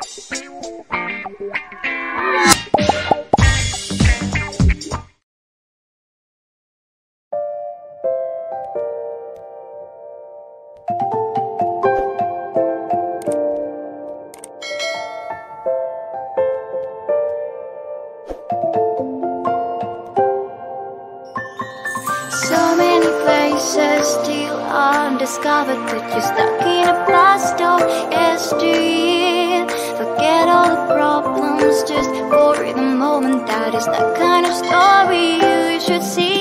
So many places still undiscovered, but you're stuck in a blast of yesteryear. Forget all the problems just for the moment. That is the kind of story you should see.